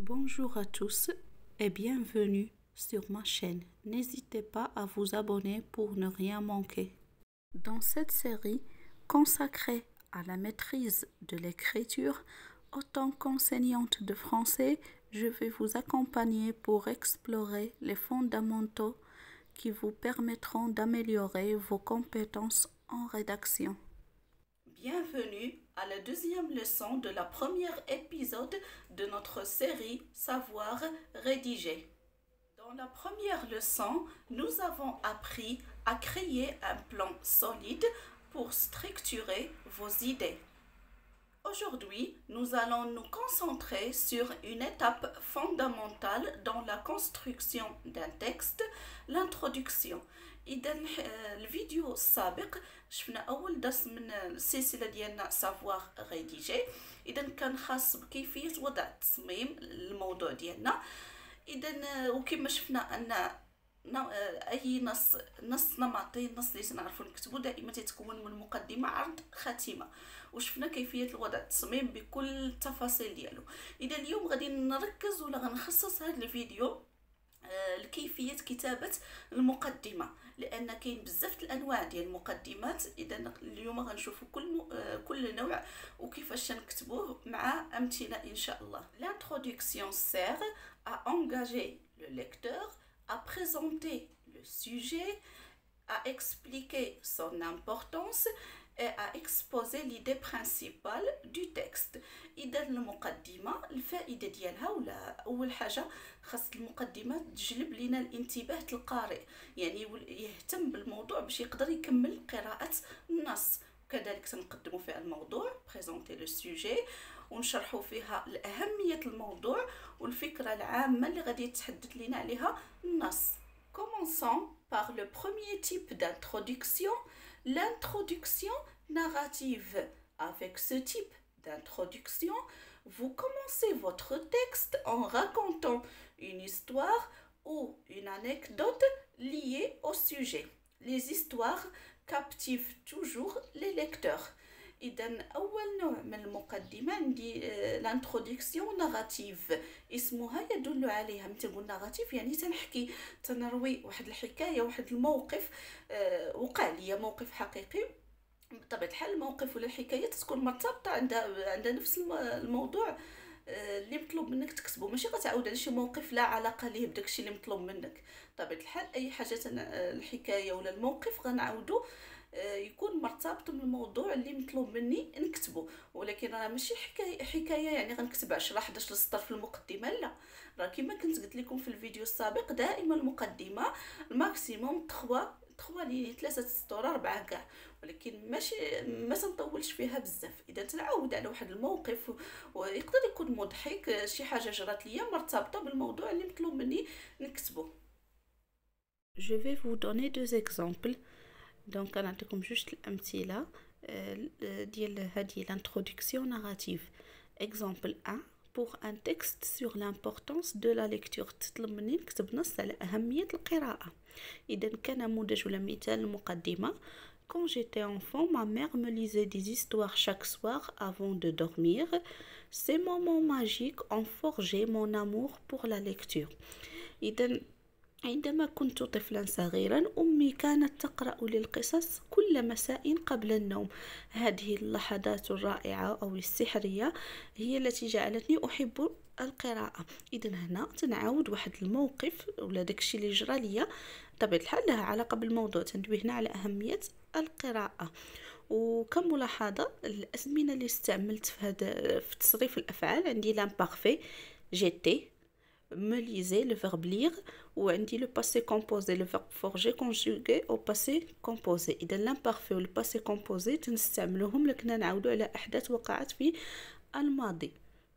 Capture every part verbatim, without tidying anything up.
Bonjour à tous et bienvenue sur ma chaîne. N'hésitez pas à vous abonner pour ne rien manquer. Dans cette série consacrée à la maîtrise de l'écriture, autant qu'enseignante de français, je vais vous accompagner pour explorer les fondamentaux qui vous permettront d'améliorer vos compétences en rédaction. Bienvenue à la deuxième leçon de la première épisode de notre série Savoir rédiger. Dans la première leçon, nous avons appris à créer un plan solide pour structurer vos idées. Aujourd'hui, nous allons nous concentrer sur une étape fondamentale dans la construction d'un texte, l'introduction. إذا الفيديو السابق شفنا أول درس من السلسلة ديالنا سافوار ريديجي. إذا كان خاص بكيفية وضع تصميم الموضوع ديالنا. إذا وكما شفنا أن أي نص نص نمطي النص اللي تنعرفو نكتبو دائما تتكون من مقدمة عرض خاتمة، وشفنا كيفية وضع التصميم بكل التفاصيل ديالو. إذا اليوم غادي نركز ولا غنخصص هذا الفيديو لكيفية كتابة المقدمة، لأن كاين بزاف الأنواع ديال المقدمات. إذا اليوم غنشوفوا كل م... كل نوع وكيفاش نكتبوه مع أمثلة إن شاء الله. L'introduction sert à engager le lecteur, à présenter le sujet, à expliquer son importance et à exposer l'idée principale du texte. إذا المقدمة الفائدة ديالها ولا أول حاجة خاص المقدمة تجلب لنا الانتباه القارئ، يعني يهتم بالموضوع باش يقدر يكمل قراءة النص. وكذلك تنقدموا فيها الموضوع بريزونتي لو سوجي، ونشرحوا فيها أهمية الموضوع والفكرة العامة اللي غادي يتحدث لنا عليها النص. Commençons par le premier type d'introduction, l'introduction narrative. Avec ce type d'introduction, vous commencez votre texte en racontant une histoire ou une anecdote liée au sujet. Les histoires captivent toujours les lecteurs. إذا أول نوع من المقدمة عندي الانترودكسيون ناراتيف. اسمها يدل عليها. متى نقول ناراتيف يعني تنحكي تنروي واحد الحكاية، واحد الموقف أه وقع لي، موقف حقيقي. بطبيعة الحال الموقف ولا الحكاية تكون مرتبطة عندها عندها نفس الموضوع اللي مطلوب منك تكتبه، ماشي غتعاود على شي موقف لا علاقه ليه بداكشي اللي مطلوب منك. بطبيعه الحال اي حاجه الحكايه ولا الموقف غنعاودو يكون مرتبط بالموضوع اللي مطلوب مني نكتبه، ولكن راه ماشي حكايه حكايه يعني غنكتب عشرة إحدى عشر سطر في المقدمه، لا. راه كما كنت قلت لكم في الفيديو السابق دائما المقدمه الماكسيموم ثلاثة ثلاثة لي ثلاثة سطور أربعة كاع، ولكن ماشي ما تنطولش فيها بزاف. اذا تنعاود على واحد الموقف ويقدر يكون مضحك، شي حاجه جرات ليا مرتبطه بالموضوع اللي مطلوب مني نكتبه. Je vais vous donner deux exemples. دونك غنعطيكم جوج الامثله ديال هذه l'introduction narrative. Exemple un pour un texte sur l'importance de la lecture. تطلب مني نكتب نص على أهمية القراءة. إذا كنموذج ولا مثال المقدمة: Quand j'étais enfant, ma mère me lisait des histoires chaque soir avant de dormir. Ces moments magiques ont forgé mon amour pour la lecture. إذا عندما كنت طفلا صغيرا أمي كانت تقرأ لي القصص كل مساء قبل النوم. هذه اللحظات الرائعة أو السحرية هي التي جعلتني أحب القراءة. إذا هنا تنعاود واحد الموقف ولا داكشي اللي جرى ليا، بطبيعة الحال لها علاقة بالموضوع. تنتبه هنا على أهمية القراءة. وكملاحظة الأزمنة اللي استعملت في هذا في تصريف الأفعال عندي l'imparfait j'étais، me lisait le verbe lire، وعندي le passé composé le verbe forger conjugué au passé composé. إذا l'imparfait و le passé composé تنستعملوهم لكنا نعاودو على أحداث وقعت في الماضي.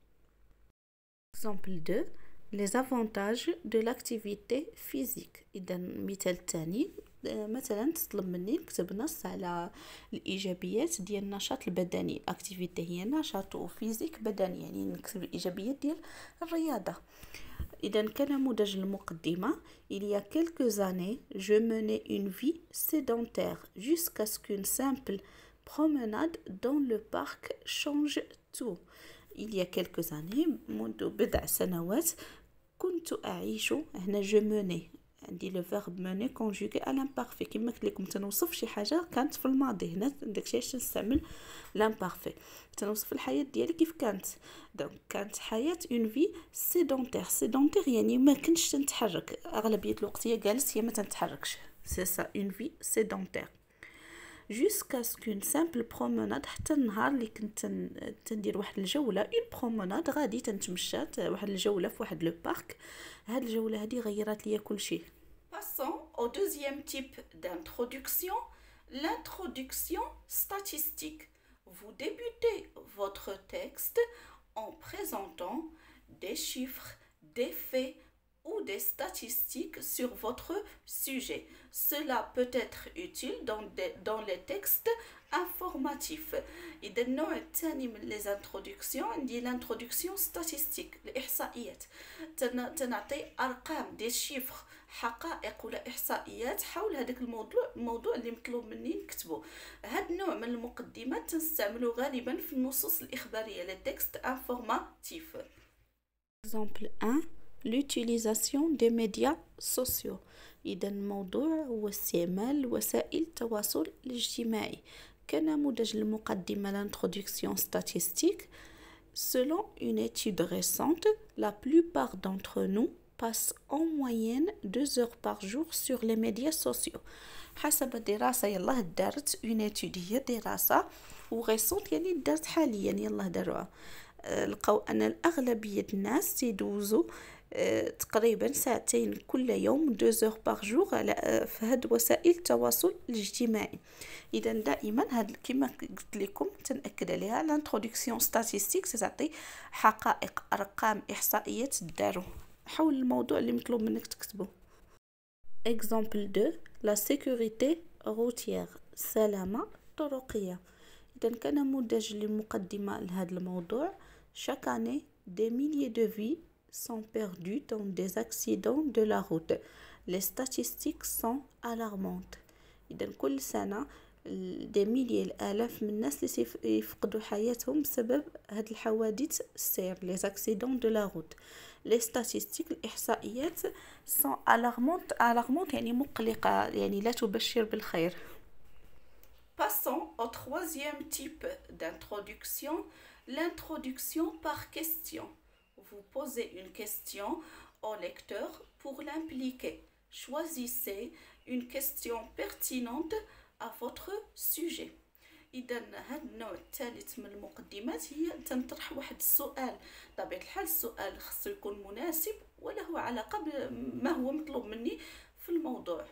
Exemple deux: les avantages de l'activité physique. إذا مثال الثاني مثلا تطلب مني نكتب نص على الإيجابيات ديال النشاط البدني. اكتيفيتي هي نشاط وفيزيك بدني، يعني نكتب الإيجابيات ديال الرياضة. إذا كنموذج المقدمة: Il y a quelques années, je menais une vie sédentaire jusqu'à ce qu'une simple promenade dans le parc change tout. il y a quelques années منذ بضع سنوات كنت أعيش هنا je menais عندي لو فيرب موني كونجوغي على لامبارفي كيما قلت لكم تنوصف شي حاجه كانت في الماضي هنا داكشي علاش نستعمل لامبارفي تنوصف الحياه ديالي كيف كانت دونك كانت حياه اون في سيدونتير سيدونتير يعني ما كنتش تنتحرك اغلبيه الوقت هي جالس هي ما تنتحركش سي سا اون في سيدونتير jusqu'à ce qu'une simple promenade حتى النهار اللي كنت تندير واحد الجوله اون بروموناد غادي تنتمشى واحد الجوله في واحد لو بارك هاد الجوله هادي غيرات ليا كلشي. Passons au deuxième type d'introduction, l'introduction statistique. Vous débutez votre texte en présentant des chiffres, des faits ou des statistiques sur votre sujet. Cela peut être utile dans, des, dans les textes informatifs. إذا النوع الثاني من les introductions عندي l'introduction statistique الإحصائيات تنعطي أرقام دي شيفر حقائق ولا إحصائيات حول هذاك الموضوع الموضوع اللي مطلوب مني نكتبه. هذا النوع من المقدمات تنستعملو غالبا في النصوص الإخبارية les textes informatifs. Exemple un l'utilisation des médias sociaux. إذا الموضوع هو استعمال وسائل التواصل الاجتماعي. كنموذج المقدمة l'introduction statistique. Selon une étude récente, la plupart d'entre nous passent en moyenne deux heures par jour sur les médias sociaux. حسب دراسة يلاه دارت une étude هي دراسة وريسونت يعني دارت حاليا يلاه داروها لقاو أن الأغلبية الناس تيدوزوا تقريبا ساعتين كل يوم deux heures par jour على في هاد وسائل التواصل الاجتماعي. اذا دائما هاد كما قلت لكم تنأكد عليها الانترودكسيون ستاتستيك تعطي حقائق ارقام احصائيات داروا حول الموضوع اللي مطلوب منك تكتبه. Exemple deux la sécurité routière سلامة طرقية. اذا كنموذج للمقدمة لهذا الموضوع chaque année des milliers de vies sont perdus dans des accidents de la route. Les statistiques sont alarmantes. إذا كل سنة des milliers الآلاف من الناس اللي يفقدوا حياتهم بسبب هاد الحوادث السير les accidents de la route. Les statistiques الإحصائيات sont alarmantes alarmantes يعني مقلقة يعني لا تبشر بالخير. Passons au troisième type d'introduction, l'introduction par question. Vous posez une question au lecteur pour l'impliquer. Choisissez une question pertinente à votre sujet. إذا هذا النوع الثالث من المقدمات هي تنطرح واحد السؤال طبيعة الحال السؤال خصو يكون مناسب وله علاقة بما هو مطلوب مني في الموضوع.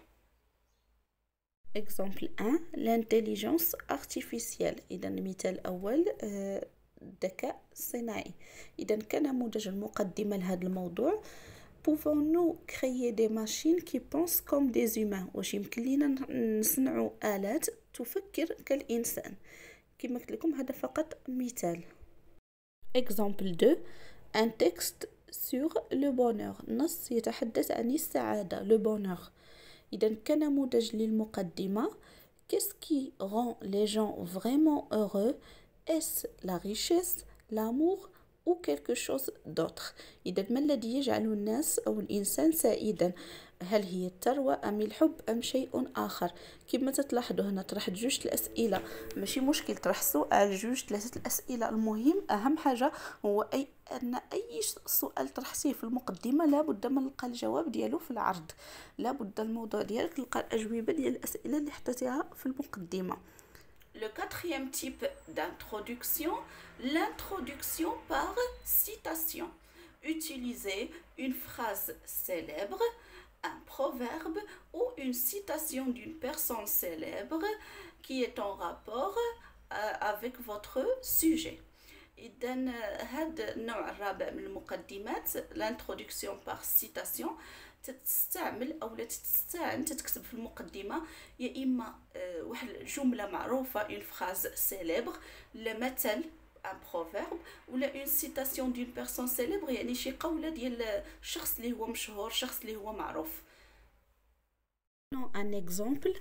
Exemple un l'intelligence artificielle. إذا المثال الأول الذكاء الصناعي. إذا كنموذج المقدمة لهذا الموضوع pouvons-nous créer des machines qui pensent comme des humains. واش يمكن لينا نصنعوا آلات تفكر كالإنسان. كما قلت لكم هذا فقط مثال. Exemple deux un texte sur le bonheur. نص يتحدث عن السعادة le bonheur. إذا كنموذج للمقدمة qu'est-ce qui rend les gens vraiment heureux? Est-ce la richesse, l'amour ou quelque chose d'autre. إذا ما الذي يجعل الناس أو الإنسان سعيدا؟ هل هي الثروة أم الحب أم شيء آخر؟ كما تلاحظوا هنا طرحت جوج الأسئلة ماشي مشكل طرح سؤال جوج ثلاثة الأسئلة. المهم أهم حاجة هو أي أن أي سؤال طرحتيه في المقدمة لابد من لقى الجواب ديالو في العرض. لابد الموضوع ديالك تلقى الأجوبة ديال الأسئلة اللي حطيتيها في المقدمة. Le quatrième type d'introduction, l'introduction par citation. Utilisez une phrase célèbre, un proverbe ou une citation d'une personne célèbre qui est en rapport euh, avec votre sujet. إذا هذا النوع الرابع من المقدمات l'introduction par citation تستعمل او لا تستعن تكتب في المقدمه يا اما أه واحد جمله معروفه اون فراز سيليبر لا مثل ان بروفيرب ولا اون سيتاسيون دون بيرسون سيليبر يعني شي قوله ديال شخص اللي هو مشهور شخص اللي هو معروف. Un exemple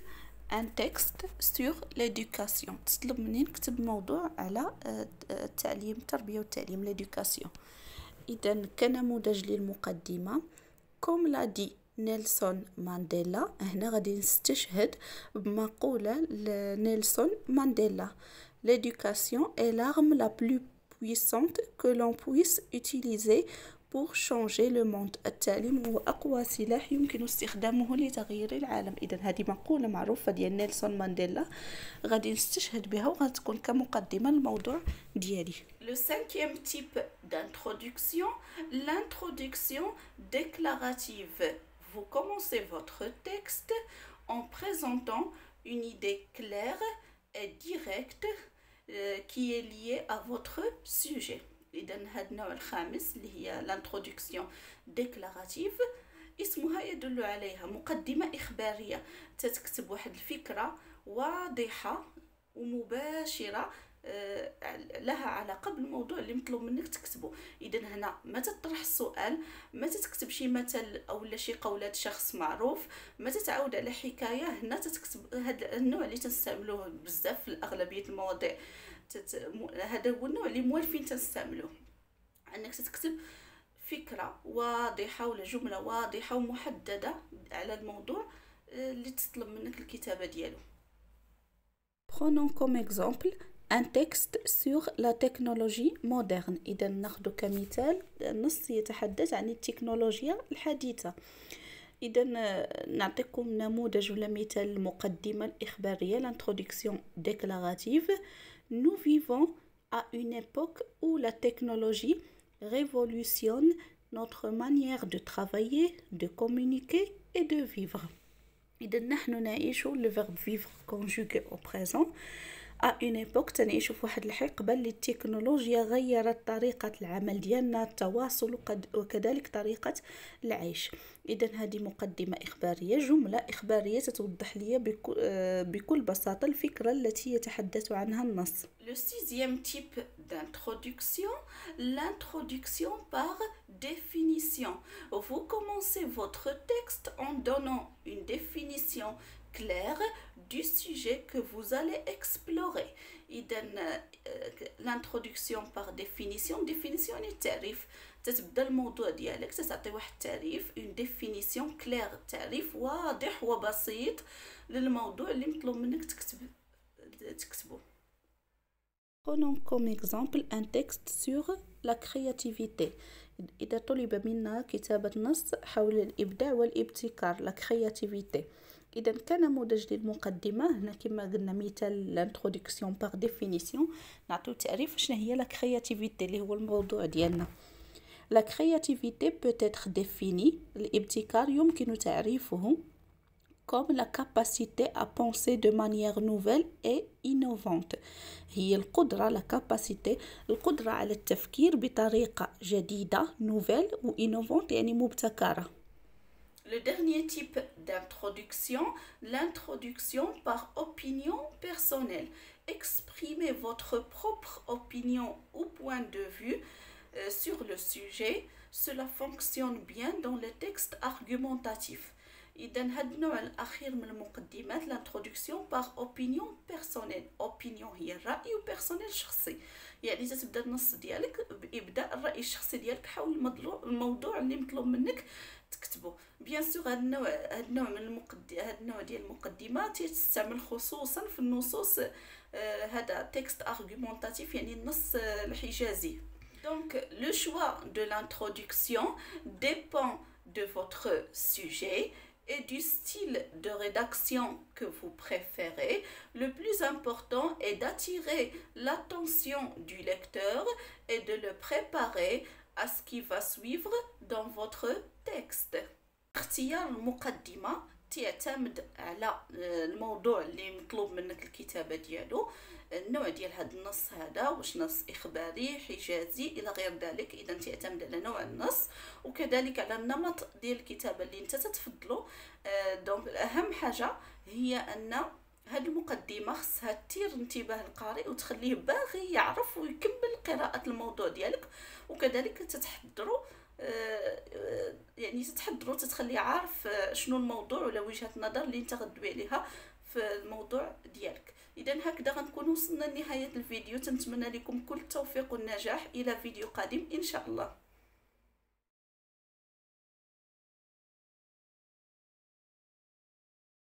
un texte sur l'éducation. تطلب مني نكتب موضوع على التعليم التربية والتعليم l'éducation. إذا كنموذج للمقدمة كوم لا دي نيلسون مانديلا، هنا غادي نستشهد بمقولة لنيلسون مانديلا: l'éducation est l'arme la plus puissante que l'on puisse utiliser pour changer le monde. التعليم هو أقوى سلاح يمكن استخدامه لتغيير العالم. إذا هذه مقولة معروفة ديال نيلسون مانديلا غادي نستشهد بها وغتكون كمقدمة للموضوع ديالي. Le cinquième type d'introduction, l'introduction déclarative. Vous commencez votre texte en présentant une idée claire et directe euh, qui est liée à votre sujet. إذا هذا النوع الخامس اللي هي l'introduction déclarative اسمها يدل عليها مقدمة إخبارية، تتكتب واحد الفكرة واضحة ومباشرة لها علاقة بالموضوع اللي مطلوب منك تكتبه. إذا هنا ما تطرح السؤال، ما تكتب شي مثل أو شي قولات شخص معروف، ما تتعود على حكاية. هنا تتكتب هذا النوع اللي تستعملوه بزاف في أغلبية المواضيع. تت... هذا هو النوع اللي موالفين تستعملوه، انك تكتب فكره واضحه ولا جمله واضحه ومحدده على الموضوع اللي تطلب منك الكتابه ديالو. Prenons comme exemple un texte sur la technologie moderne. إذا ناخذ كمثال نص يتحدث عن التكنولوجيا الحديثة. إذا نعطيكم نموذج ولا مثال المقدمة الإخبارية l'introduction déclarative. Nous vivons à une époque où la technologie révolutionne notre manière de travailler, de communiquer et de vivre. إذا نحن نعيش le verbe vivre conjugué au présent à une époque، تنعيش في واحد الحقبة اللي التكنولوجيا غيرت طريقة العمل ديالنا، التواصل وكذلك طريقة العيش. إذا هذه مقدمة إخبارية، جملة إخبارية تتوضح لي بكل بساطة الفكرة التي يتحدث عنها النص. Le sixième type d'introduction, l'introduction par définition. Vous commencez votre texte en donnant une définition claire du sujet que vous allez explorer. إذا l'introduction par définition، définition يعني التعريف. تتبدا الموضوع ديالك تتعطي واحد التعريف، une définition claire، تعريف واضح وبسيط للموضوع اللي مطلوب منك تكتب تكتبه. Prenons comme exemple un texte sur la créativité. إذا طلب منا كتابة نص حول الإبداع والابتكار، la créativité. إذا كنموذج للمقدمة هنا كما قلنا مثال l'introduction par définition، نعطيو تعريف شنو هي la créativité اللي هو الموضوع ديالنا. La créativité peut être définie، الابتكار يمكن تعريفه comme la capacité à penser de manière nouvelle et innovante. هي القدرة la capacité القدرة على التفكير بطريقة جديدة nouvelle و innovante يعني مبتكرة. Le dernier type d'introduction, l'introduction par opinion personnelle. Exprimez votre propre opinion ou point de vue euh, sur le sujet. Cela fonctionne bien dans les textes argumentatifs. إذا هذا النوع الأخير من المقدمات l'introduction par opinion personnelle. opinion هي الرأي و personnel شخصي، يعني تتبدا النص ديالك بإبداء الرأي الشخصي ديالك حول الموضوع الموضوع اللي مطلوب منك تكتبه. بيان سور هذا النوع هذا النوع من المقد هذا النوع ديال المقدمات تستعمل خصوصا في النصوص آه هذا تكست argumentatif يعني النص آه الحجازي. Donc le choix de l'introduction dépend de votre sujet et du style de rédaction que vous préférez. Le plus important est d'attirer l'attention du lecteur et de le préparer à ce qui va suivre dans votre texte. اختيار المقدمة تعتمد على الموضوع اللي مطلوب منك الكتابة ديالو، النوع ديال هذا النص هذا واش نص إخباري حجازي إلى غير ذلك. إذا تعتمد على نوع النص وكذلك على النمط ديال الكتابة اللي انت تتفضلو. دونك أهم حاجة هي أن هذه المقدمة خصها تثير انتباه القارئ وتخليه باغي يعرف ويكمل قراءة الموضوع ديالك، وكذلك تتحضروا يعني تتحضروا تتخليه عارف شنو الموضوع ولا وجهة النظر اللي انت غدوي عليها في الموضوع ديالك. اذا هكذا غنكون وصلنا لنهايه الفيديو، تنتمنى لكم كل التوفيق والنجاح. الى فيديو قادم ان شاء الله.